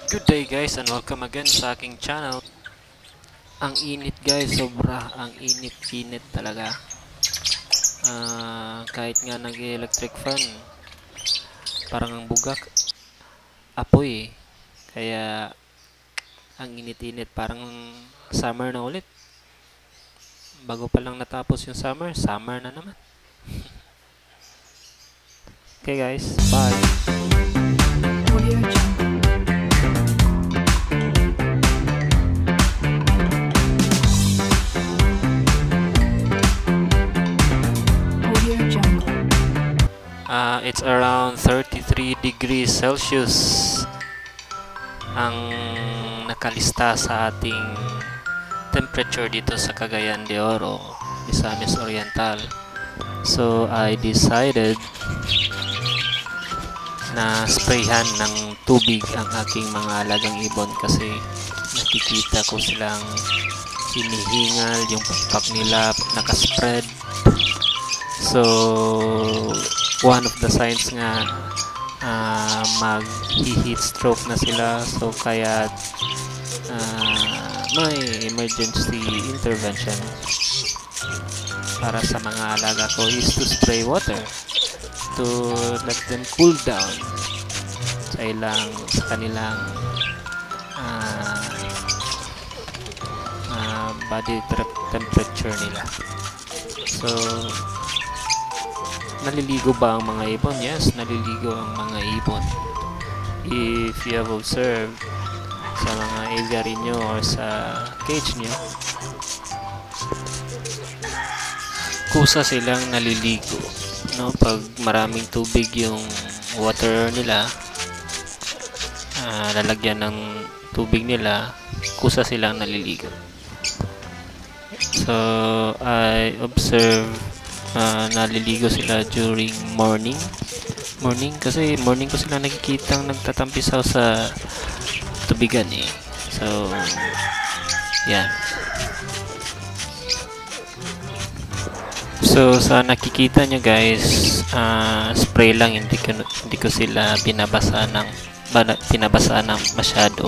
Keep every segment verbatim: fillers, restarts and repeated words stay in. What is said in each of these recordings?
Good day guys and welcome again sa aking channel. Ang init guys, sobra ang init-init talaga. Uh, kahit nga nag-electric fan, parang ang bugak, apoy eh. Kaya ang init-init, parang summer na ulit. Bago pa lang natapos yung summer, summer na naman. Okay guys, bye. Uh, it's around thirty-three degrees Celsius ang nakalista sa ating temperature dito sa Cagayan de Oro, Misamis Oriental. So I decided na sprayhan ng tubig ang aking mga alagang ibon kasi nakikita ko silang hinihingal, yung pakpak nila nakaspread. So one of the signs nga uh, mag-heat stroke na sila, so kaya uh, may emergency intervention para sa mga alaga ko is to spray water to let them cool down sa ilang sa kanilang uh, uh, body temperature nila. So naliligo ba ang mga ibon? Yes, naliligo ang mga ibon. If you have observed sa mga aviary nyo or sa cage nyo, kusa silang naliligo, no? Pag maraming tubig yung water nila, uh, lalagyan ng tubig nila, kusa silang naliligo. So I observe Uh, naliligo sila during morning morning kasi morning ko sila nakikitang nagtatampisaw sa tubigan eh. So yan. So sa nakikita nyo guys, uh, spray lang, hindi ko, hindi ko sila binabasa ng binabasa ng masyado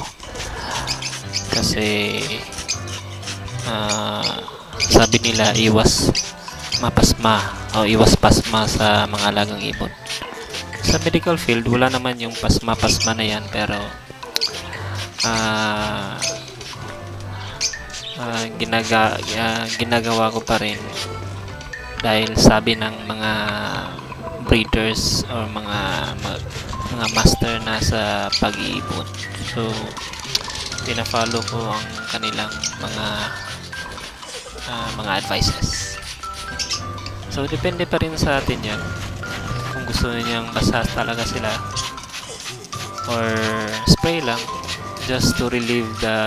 kasi uh, sabi nila iwas mapasma o iwas pasma sa mga alagang ibon. Sa medical field wala naman yung pasma-pasma na yan, pero uh, uh, ginaga, uh, ginagawa ko pa rin dahil sabi ng mga breeders or mga mga master na sa pag-iibon. So pina-follow ko ang kanilang mga uh, mga advices. So, depende pa rin sa atin yan. Kung gusto ninyang basa talaga sila or spray lang just to relieve the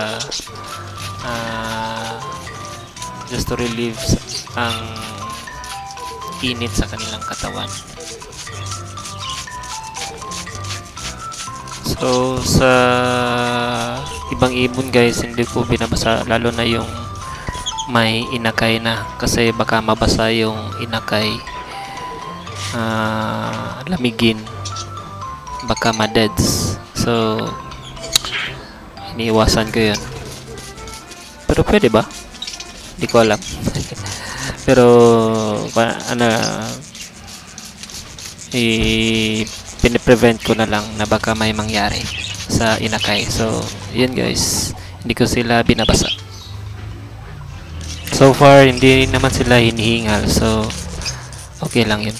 uh, just to relieve ang init sa kanilang katawan. So, sa ibang ibon guys, hindi ko binabasa, lalo na yung may inakay na, kasi baka mabasa yung inakay, uh, lamigin, baka madeds. So iniiwasan ko yun, pero pwede ba? Hindi ko alam. Pero ano, i piniprevent ko na lang na baka may mangyari sa inakay. So yun guys, hindi ko sila binabasa. So far, hindi naman sila hinihingal. So, okay lang yun.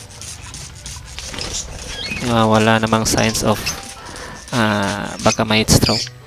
Uh, wala namang signs of uh, baka may heat stroke.